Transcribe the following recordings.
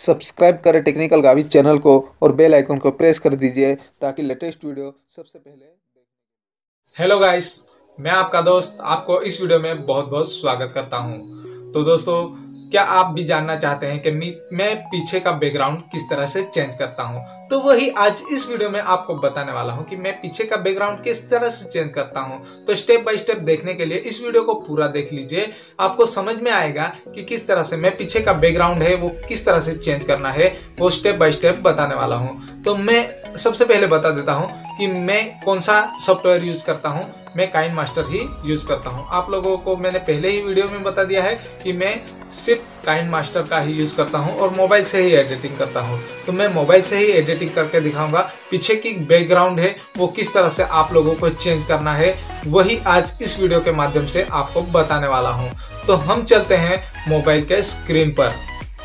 Subscribe करें technical गाविज channel को और बेल आइकन को प्रेस कर दीजिए ताकि लेटेस्ट वीडियो सबसे पहले। हेलो गाइस, मैं आपका दोस्त आपको इस वीडियो में बहुत बहुत स्वागत करता हूं। तो दोस्तों, क्या आप भी जानना चाहते हैं कि मैं पीछे का बैकग्राउंड किस तरह से चेंज करता हूं? तो वही आज इस वीडियो में आपको बताने वाला हूं कि मैं पीछे का बैकग्राउंड किस तरह से चेंज करता हूं। तो स्टेप बाय स्टेप देखने के लिए इस वीडियो को पूरा देख लीजिए, आपको समझ में आएगा कि किस तरह से मैं पीछे का बैकग्राउंड है वो किस तरह से चेंज करना है, वो स्टेप बाय स्टेप बताने वाला हूँ। तो मैं सबसे पहले बता देता हूँ कि मैं कौन सा सॉफ्टवेयर यूज करता हूँ। मैं काइनमास्टर ही यूज करता हूँ। आप लोगों को मैंने पहले ही वीडियो में बता दिया है कि मैं सिर्फ काइनमास्टर का ही यूज करता हूँ और मोबाइल से ही एडिटिंग करता हूँ। तो मैं मोबाइल से ही एडिटिंग करके दिखाऊंगा। पीछे की बैकग्राउंड है वो किस तरह से आप लोगों को चेंज करना है, वही आज इस वीडियो के माध्यम से आपको बताने वाला हूँ। तो हम चलते हैं मोबाइल के स्क्रीन पर।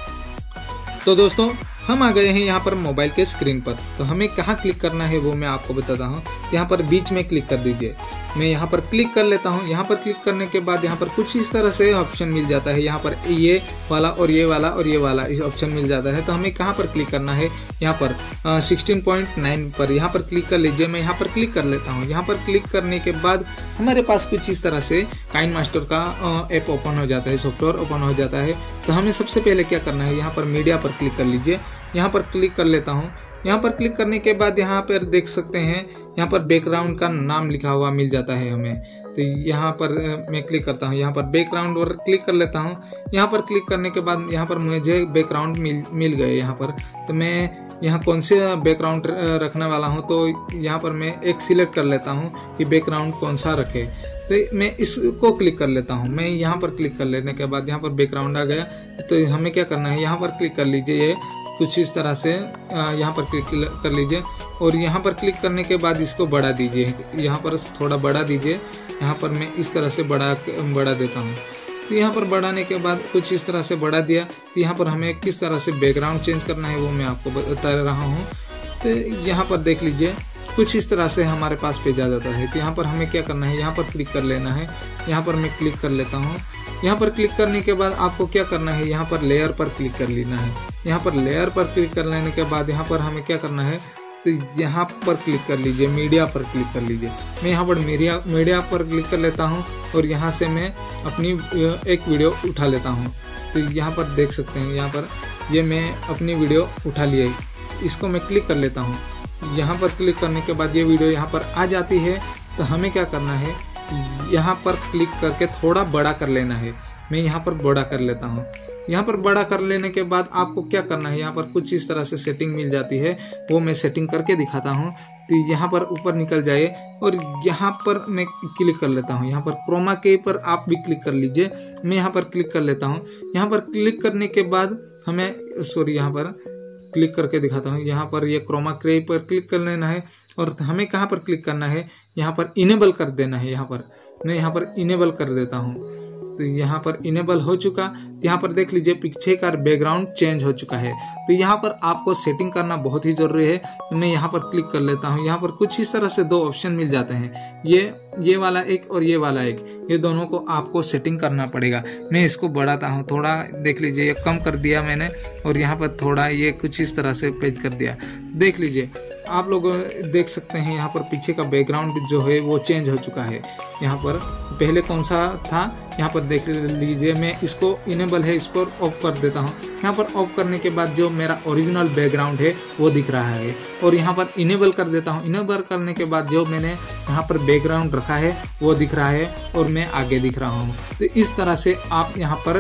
तो दोस्तों, हम आ गए हैं यहाँ पर मोबाइल के स्क्रीन पर। तो हमें कहाँ क्लिक करना है वो मैं आपको बताता हूँ। यहाँ पर बीच में क्लिक कर दीजिए। मैं यहाँ पर क्लिक कर लेता हूँ। यहाँ पर क्लिक करने के बाद यहाँ पर कुछ इस तरह से ऑप्शन मिल जाता है। यहाँ पर ये वाला और ये वाला और ये वाला इस ऑप्शन मिल जाता है। तो हमें कहाँ पर क्लिक करना है? यहाँ पर 16.9 पर यहाँ पर क्लिक कर लीजिए। मैं यहाँ पर क्लिक कर लेता हूँ। यहाँ पर क्लिक करने के बाद हमारे पास कुछ इस तरह से काइनमास्टर का ऐप ओपन हो जाता है, सॉफ्टवेयर ओपन हो जाता है। तो हमें सबसे पहले क्या करना है? यहाँ पर मीडिया पर क्लिक कर लीजिए। यहाँ पर क्लिक कर लेता हूँ। यहाँ पर क्लिक करने के बाद यहाँ पर देख सकते हैं, यहाँ पर बैकग्राउंड का नाम लिखा हुआ मिल जाता है हमें। तो यहाँ पर मैं क्लिक करता हूँ। यहाँ पर बैकग्राउंड पर क्लिक कर लेता हूँ। यहाँ पर क्लिक करने के बाद यहाँ पर मुझे बैकग्राउंड मिल गए यहाँ पर। तो मैं यहाँ कौन से बैकग्राउंड रखने वाला हूँ, तो यहाँ पर मैं एक सिलेक्ट कर लेता हूँ कि बैकग्राउंड कौन सा रखे। तो मैं इसको क्लिक कर लेता हूँ। मैं यहाँ पर क्लिक कर लेने के बाद यहाँ पर बैकग्राउंड आ गया। तो हमें क्या करना है? यहाँ पर क्लिक कर लीजिए। ये कुछ इस तरह से यहाँ पर क्लिक कर लीजिए और यहाँ पर क्लिक करने के बाद इसको बढ़ा दीजिए। यहाँ पर थोड़ा बढ़ा दीजिए। यहाँ पर मैं इस तरह से बढ़ा देता हूँ। तो यहाँ पर बढ़ाने के बाद कुछ इस तरह से बढ़ा दिया। तो यहाँ पर हमें किस तरह से बैकग्राउंड चेंज करना है वो मैं आपको बता रहा हूँ। तो यहाँ पर देख लीजिए, कुछ इस तरह से हमारे पास पेज आ जाता है। तो यहाँ पर हमें क्या करना है? यहाँ पर क्लिक कर लेना है। यहाँ पर मैं क्लिक कर लेता हूँ। यहाँ पर क्लिक करने के बाद आपको क्या करना है? यहाँ पर लेयर पर क्लिक कर लेना है। यहाँ पर लेयर पर क्लिक कर लेने के बाद यहाँ पर हमें क्या करना है? तो यहाँ पर क्लिक कर लीजिए, मीडिया पर क्लिक कर लीजिए। मैं यहाँ पर मीडिया पर क्लिक कर लेता हूँ और यहाँ से मैं अपनी एक वीडियो उठा लेता हूँ। तो यहाँ पर देख सकते हैं, यहाँ पर ये मैं अपनी वीडियो उठा लिया। इसको मैं क्लिक कर लेता हूँ। यहाँ पर क्लिक करने के बाद ये वीडियो यहाँ पर आ जाती है। तो हमें क्या करना है? यहाँ पर क्लिक करके थोड़ा बड़ा कर लेना है। मैं यहाँ पर बड़ा कर लेता हूँ। यहाँ पर बड़ा कर लेने के बाद आपको क्या करना है? यहाँ पर कुछ इस तरह से सेटिंग मिल जाती है, वो मैं सेटिंग करके दिखाता हूँ। तो यहाँ पर ऊपर निकल जाए और यहाँ पर मैं क्लिक कर लेता हूँ। यहाँ पर क्रोमा के पर आप भी क्लिक कर लीजिए। मैं यहाँ पर क्लिक कर लेता हूँ। यहाँ पर क्लिक करने के बाद हमें यहाँ पर क्लिक करके दिखाता हूँ। यहाँ पर ये क्रोमा के पर क्लिक कर लेना है और हमें कहाँ पर क्लिक करना है? यहाँ पर इनेबल कर देना है। यहाँ पर मैं यहाँ पर इनेबल कर देता हूँ। तो यहाँ पर इनेबल हो चुका। यहाँ पर देख लीजिए, पीछे का बैकग्राउंड चेंज हो चुका है। तो यहाँ पर आपको सेटिंग करना बहुत ही ज़रूरी है। तो मैं यहाँ पर क्लिक कर लेता हूँ। यहाँ पर कुछ इस तरह से दो ऑप्शन मिल जाते हैं, ये वाला एक और ये वाला एक। ये दोनों को आपको सेटिंग करना पड़ेगा। मैं इसको बढ़ाता हूँ थोड़ा, देख लीजिए ये कम कर दिया मैंने और यहाँ पर थोड़ा ये कुछ इस तरह से पेज कर दिया। देख लीजिए, आप लोग देख सकते हैं यहाँ पर पीछे का बैकग्राउंड जो है वो चेंज हो चुका है। यहाँ पर पहले कौन सा था, यहाँ पर देख लीजिए। मैं इसको इनेबल है, इसको ऑफ कर देता हूँ। यहाँ पर ऑफ करने के बाद जो मेरा ओरिजिनल बैकग्राउंड है वो दिख रहा है और यहाँ पर इनेबल कर देता हूँ। इनेबल करने के बाद जो मैंने यहाँ पर बैकग्राउंड रखा है वो दिख रहा है और मैं आगे दिख रहा हूँ। तो इस तरह से आप यहाँ पर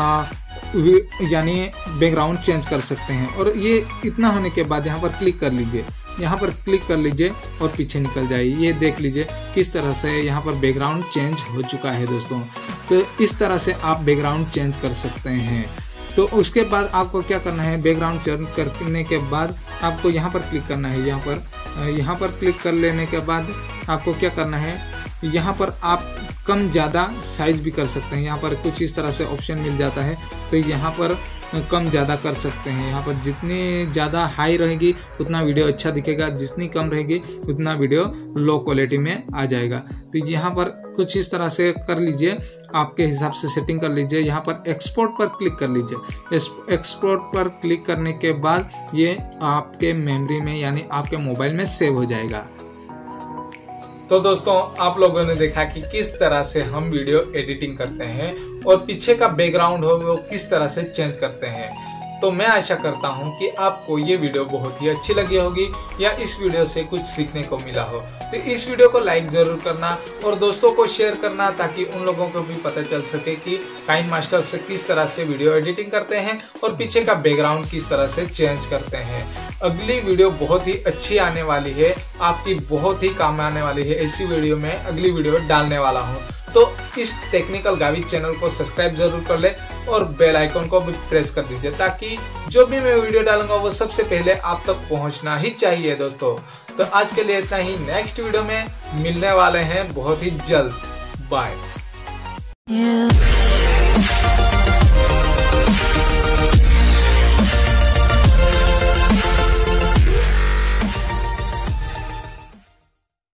यानी बैकग्राउंड चेंज कर सकते हैं। और ये इतना होने के बाद यहाँ पर क्लिक कर लीजिए। यहाँ पर क्लिक कर लीजिए और पीछे निकल जाइए। ये देख लीजिए किस तरह से यहाँ पर बैकग्राउंड चेंज हो चुका है दोस्तों। तो इस तरह से आप बैकग्राउंड चेंज कर सकते हैं। तो उसके बाद आपको क्या करना है? बैकग्राउंड चेंज करने के बाद आपको यहाँ पर क्लिक करना है। यहाँ पर क्लिक कर लेने के बाद आपको क्या करना है? यहाँ पर आप कम ज़्यादा साइज भी कर सकते हैं। यहाँ पर कुछ इस तरह से ऑप्शन मिल जाता है। तो यहाँ पर कम ज़्यादा कर सकते हैं। यहाँ पर जितनी ज़्यादा हाई रहेगी उतना वीडियो अच्छा दिखेगा, जितनी कम रहेगी उतना वीडियो लो क्वालिटी में आ जाएगा। तो यहाँ पर कुछ इस तरह से कर लीजिए आपके हिसाब से सेटिंग कर लीजिए। यहाँ पर एक्सपोर्ट पर क्लिक कर लीजिए। एक्सपोर्ट पर क्लिक करने के बाद ये आपके मेमोरी में यानी आपके मोबाइल में सेव हो जाएगा। तो दोस्तों, आप लोगों ने देखा कि किस तरह से हम वीडियो एडिटिंग करते हैं और पीछे का बैकग्राउंड हो वो किस तरह से चेंज करते हैं। तो मैं आशा करता हूं कि आपको ये वीडियो बहुत ही अच्छी लगी होगी या इस वीडियो से कुछ सीखने को मिला हो। तो इस वीडियो को लाइक ज़रूर करना और दोस्तों को शेयर करना, ताकि उन लोगों को भी पता चल सके कि काइनमास्टर से किस तरह से वीडियो एडिटिंग करते हैं और पीछे का बैकग्राउंड किस तरह से चेंज करते हैं। अगली वीडियो बहुत ही अच्छी आने वाली है, आपकी बहुत ही काम आने वाली है। ऐसी वीडियो में अगली वीडियो डालने वाला हूँ। तो इस टेक्निकल गाविज चैनल को सब्सक्राइब जरूर कर ले और बेल आइकन को भी प्रेस कर दीजिए, ताकि जो भी मैं वीडियो डालूंगा वो सबसे पहले आप तक पहुंचना ही चाहिए दोस्तों। तो आज के लिए इतना ही। नेक्स्ट वीडियो में मिलने वाले हैं बहुत ही जल्द। बाय।